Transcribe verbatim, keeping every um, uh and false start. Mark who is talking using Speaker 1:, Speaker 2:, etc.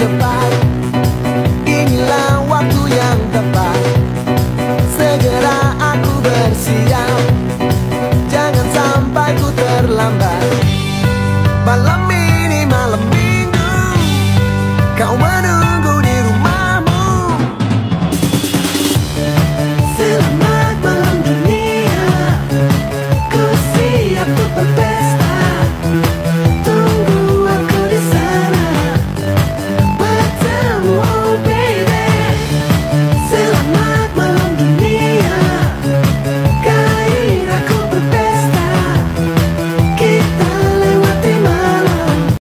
Speaker 1: cepat. Inilah waktu yang tepat. Segera aku bersiap, jangan sampai ku terlambat. Malam ini malam minggu, kau menunggu